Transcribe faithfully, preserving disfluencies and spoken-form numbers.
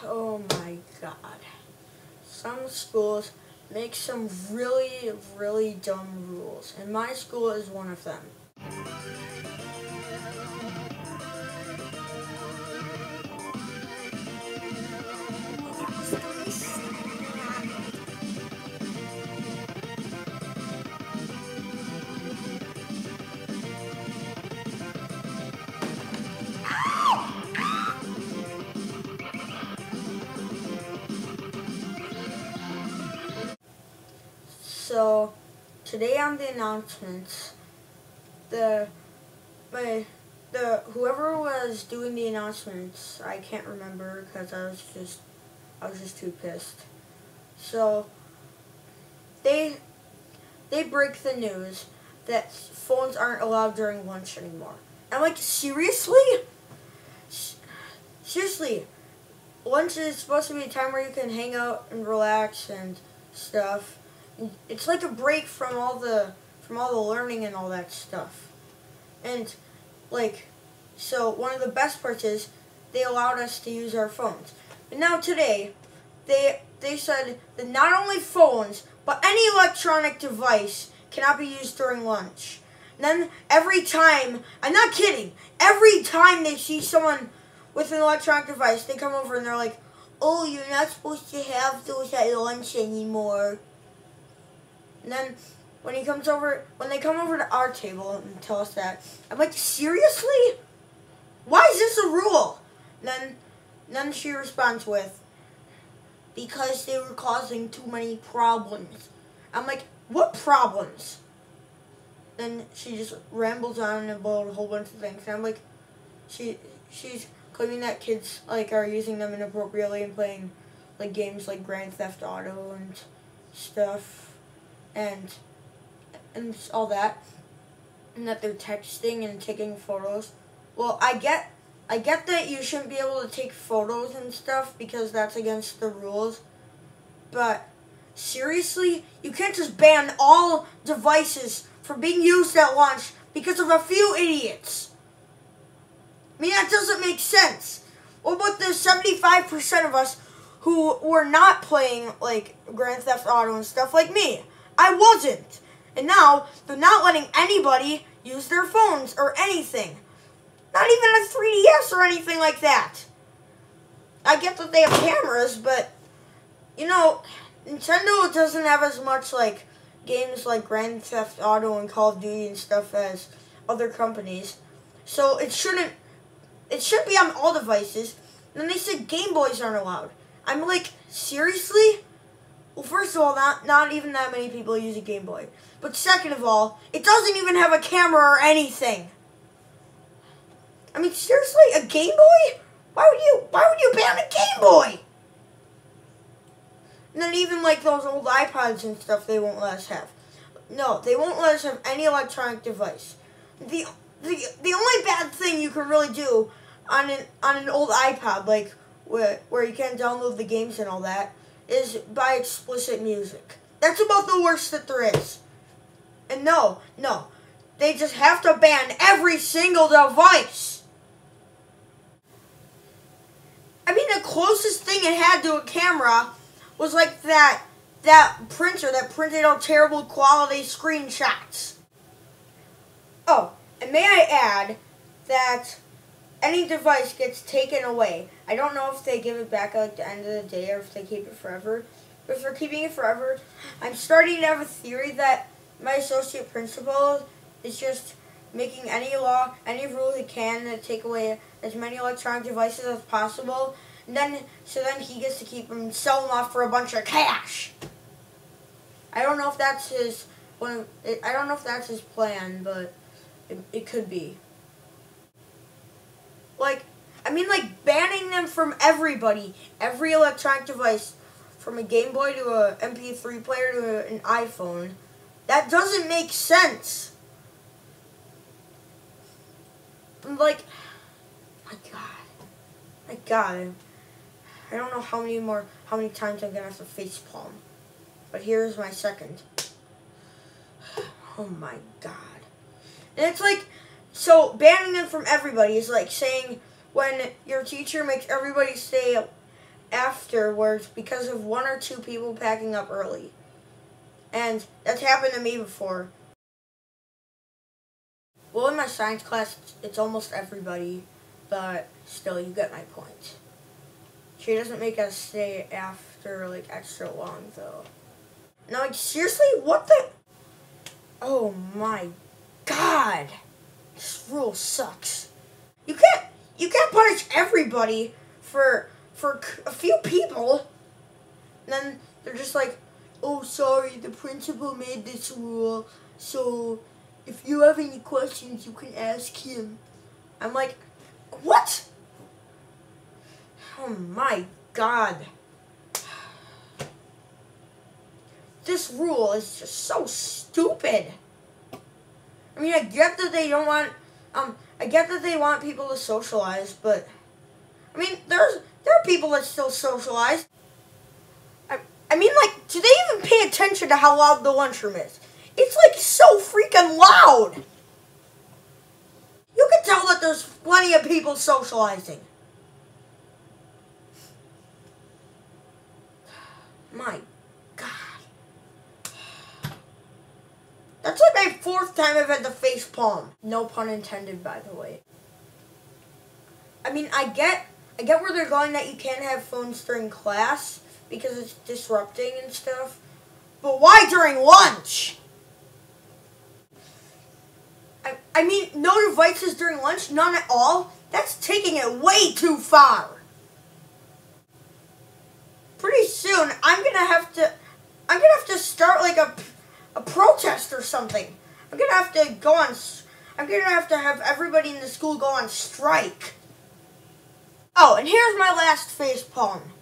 Oh my God. Some schools make some really, really dumb rules, and my school is one of them. So, today on the announcements, the my the whoever was doing the announcements, I can't remember because I was just I was just too pissed. So they they break the news that phones aren't allowed during lunch anymore. I'm like, seriously? Seriously, lunch is supposed to be a time where you can hang out and relax and stuff. It's like a break from all the from all the learning and all that stuff. And like, so one of the best parts is they allowed us to use our phones. And now today, they they said that not only phones, but any electronic device cannot be used during lunch. And then every time, I'm not kidding, every time they see someone with an electronic device, they come over and they're like, "Oh, you're not supposed to have those at lunch anymore." And then when he comes over, when they come over to our table and tell us that, I'm like, seriously? Why is this a rule? And then, then she responds with, because they were causing too many problems. I'm like, what problems? Then she just rambles on about a whole bunch of things. And I'm like, she she's claiming that kids like are using them inappropriately and playing like games like Grand Theft Auto and stuff. And and all that, and that they're texting and taking photos. Well, I get I get that you shouldn't be able to take photos and stuff because that's against the rules. But seriously, you can't just ban all devices from being used at lunch because of a few idiots. I mean, that doesn't make sense. What about the seventy-five percent of us who were not playing like Grand Theft Auto and stuff like me? I wasn't. And now, they're not letting anybody use their phones or anything. Not even a three D S or anything like that. I get that they have cameras, but, you know, Nintendo doesn't have as much, like, games like Grand Theft Auto and Call of Duty and stuff as other companies. So, it shouldn't, it should be on all devices. And then they said Game Boys aren't allowed. I'm like, seriously? Well, first of all, not, not even that many people use a Game Boy. But second of all, it doesn't even have a camera or anything. I mean, seriously, a Game Boy? Why would you, why would you ban a Game Boy? And then even like those old iPods and stuff, they won't let us have. No, they won't let us have any electronic device. The, the, the only bad thing you can really do on an, on an old iPod, like where, where you can't download the games and all that, is by explicit music. That's about the worst that there is. And no, no, they just have to ban every single device. I mean, the closest thing it had to a camera was like that, that printer that printed out terrible quality screenshots. Oh, and may I add that any device gets taken away. I don't know if they give it back at the end of the day or if they keep it forever. But if they're keeping it forever, I'm starting to have a theory that my associate principal is just making any law, any rule he can to take away as many electronic devices as possible. And then, so then he gets to keep them and sell them off for a bunch of cash. I don't know if that's his, one. I don't know if that's his plan, but it, it could be. Like, I mean, like, banning them from everybody, every electronic device, from a Game Boy to a M P three player to a, an iPhone, that doesn't make sense. Like, my God, my God, I don't know how many more, how many times I'm gonna have to facepalm, but here's my second. Oh my God, and it's like, so banning them from everybody is like saying when your teacher makes everybody stay afterwards because of one or two people packing up early. And that's happened to me before. Well, in my science class, it's almost everybody, but still, you get my point. She doesn't make us stay after, like, extra long, though. Now, like, seriously, what the... Oh, my God. This rule sucks. You can't, you can't punish everybody for, for a few people. And then they're just like, oh, sorry, the principal made this rule, so if you have any questions, you can ask him. I'm like, what? Oh my God. This rule is just so stupid. I mean, I get that they don't want, um, I get that they want people to socialize, but, I mean, there's, there are people that still socialize. I, I mean, like, do they even pay attention to how loud the lunchroom is? It's, like, so freaking loud. You can tell that there's plenty of people socializing. My God. That's like my fourth time I've had the face palm. No pun intended, by the way. I mean, I get, I get where they're going that you can't have phones during class because it's disrupting and stuff. But why during lunch? I, I mean, no devices during lunch, none at all. That's taking it way too far. Pretty soon, I'm gonna have to, I'm gonna have to start like a, a protest or something. I'm gonna have to go on, I'm gonna have to have everybody in the school go on strike. Oh, and here's my last face palm.